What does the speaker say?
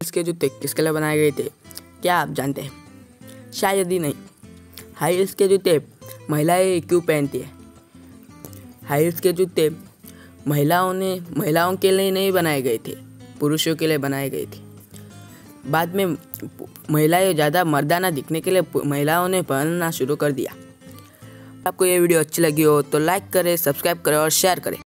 इसके जूते किसके लिए बनाए गए थे, क्या आप जानते हैं? शायद ही नहीं। हाई हील्स के जूते महिलाएं क्यों पहनती है? हाई हील्स के जूते महिलाओं के लिए नहीं बनाए गए थे, पुरुषों के लिए बनाए गए थे। बाद में महिलाएं ज़्यादा मर्दाना दिखने के लिए महिलाओं ने पहनना शुरू कर दिया। आपको ये वीडियो अच्छी लगी हो तो लाइक करें, सब्सक्राइब करें और शेयर करें।